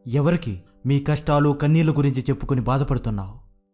ఎవరికి మీ కష్టాలు కన్నీళ్ల గురించి చెప్పుకొని బాధపడుతున్నావు?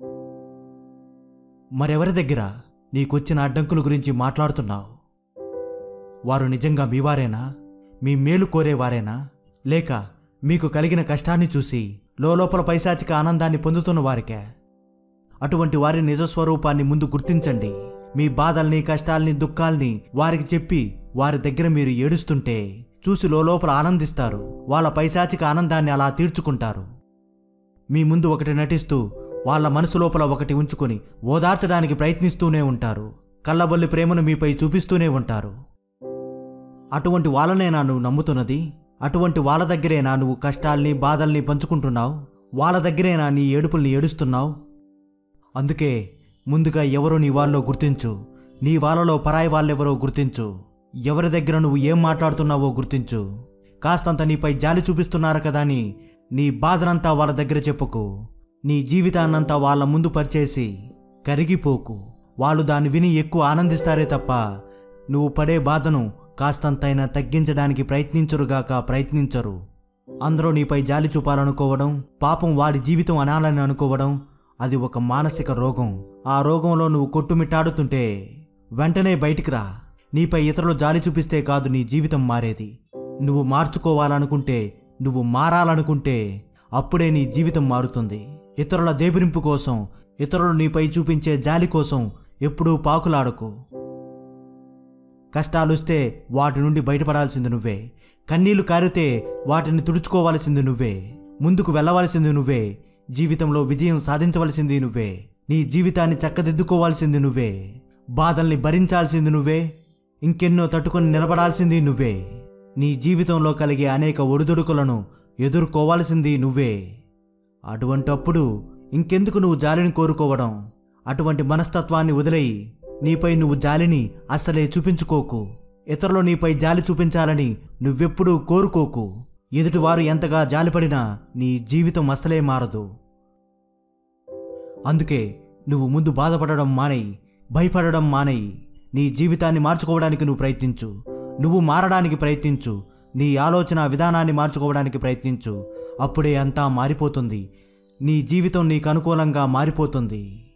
మరెవరి దగ్గర నీకొచ్చిన అడ్డంకుల గురించి మాట్లాడుతున్నావు? వారు నిజంగా మీవారేనా? మీ మేలు కోరేవారేనా? లేక మీకు కలిగిన కష్టాన్ని చూసి లోపల పైశాచిక ఆనందాన్ని పొందుతున్న వారికే? అటువంటి వారి నిజస్వరూపాన్ని ముందు గుర్తించండి. మీ బాధల్ని, కష్టాల్ని, దుఃఖాల్ని వారికి చెప్పి వారి దగ్గర మీరు ఏడుస్తుంటే చూసి లోపల ఆనందిస్తారు. వాళ్ళ పైశాచిక ఆనందాన్ని అలా తీర్చుకుంటారు. మీ ముందు ఒకటి నటిస్తూ వాళ్ళ మనసు లోపల ఒకటి ఉంచుకొని ఓదార్చడానికి ప్రయత్నిస్తూనే ఉంటారు. కళ్ళబొల్లి ప్రేమను మీపై చూపిస్తూనే ఉంటారు. అటువంటి వాళ్ళనేనా నువ్వు నమ్ముతున్నది? అటువంటి వాళ్ళ దగ్గరేనా నువ్వు కష్టాల్ని, బాధల్ని పంచుకుంటున్నావు? వాళ్ళ దగ్గరేనా నీ ఏడుపుల్ని ఏడుస్తున్నావు? అందుకే ముందుగా ఎవరో నీ వాళ్ళలో గుర్తించు. నీ వాళ్ళలో పరాయి వాళ్ళెవరో గుర్తించు. ఎవరి దగ్గర నువ్వు ఏం మాట్లాడుతున్నావో గుర్తించు. కాస్తంత నీపై జాలి చూపిస్తున్నారు కదా అని నీ బాధనంతా వాళ్ళ దగ్గర చెప్పుకు. నీ జీవితాన్నంతా వాళ్ళ ముందు పరిచేసి కరిగిపోకు. వాళ్ళు దాన్ని విని ఎక్కువ ఆనందిస్తారే తప్ప నువ్వు పడే బాధను కాస్తంతైనా తగ్గించడానికి ప్రయత్నించరు. అందరూ నీపై జాలి చూపాలనుకోవడం, పాపం వాడి జీవితం అనాలని అనుకోవడం అది ఒక మానసిక రోగం. ఆ రోగంలో నువ్వు కొట్టుమిట్టాడుతుంటే వెంటనే బయటికి రా. నీపై ఇతరులు జాలి చూపిస్తే కాదు నీ జీవితం మారేది. నువ్వు మార్చుకోవాలనుకుంటే, నువ్వు మారాలనుకుంటే అప్పుడే నీ జీవితం మారుతుంది. ఇతరుల దేబిరింపు కోసం, ఇతరులు నీపై చూపించే జాలి కోసం ఎప్పుడూ పాకులాడకు. కష్టాలుస్తే వాటి నుండి బయటపడాల్సింది నువ్వే. కన్నీళ్లు కారితే వాటిని తుడుచుకోవాల్సింది నువ్వే. ముందుకు వెళ్ళవలసింది నువ్వే. జీవితంలో విజయం సాధించవలసింది నువ్వే. నీ జీవితాన్ని చక్కదిద్దుకోవాల్సింది నువ్వే. బాధల్ని భరించాల్సింది నువ్వే. ఇంకెన్నో తట్టుకొని నిలబడాల్సింది నువ్వే. నీ జీవితంలో కలిగే అనేక ఒడిదుడుకులను ఎదుర్కోవాల్సింది నువ్వే. అటువంటప్పుడు ఇంకెందుకు నువ్వు జాలిని కోరుకోవడం? అటువంటి మనస్తత్వాన్ని వదిలేయి. నీపై నువ్వు జాలిని అస్సలే చూపించుకోకు. ఇతరులు నీపై జాలి చూపించాలని నువ్వెప్పుడూ కోరుకోకు. ఎదుటివారు ఎంతగా జాలిపడినా నీ జీవితం అస్సలే మారదు. అందుకే నువ్వు ముందు బాధపడడం మానేయి, భయపడడం మానేయి. నీ జీవితాన్ని మార్చుకోవడానికి నువ్వు ప్రయత్నించు. నువ్వు మారడానికి ప్రయత్నించు. నీ ఆలోచన విధానాన్ని మార్చుకోవడానికి ప్రయత్నించు. అప్పుడే అంతా మారిపోతుంది. నీ జీవితం నీకు అనుకూలంగా మారిపోతుంది.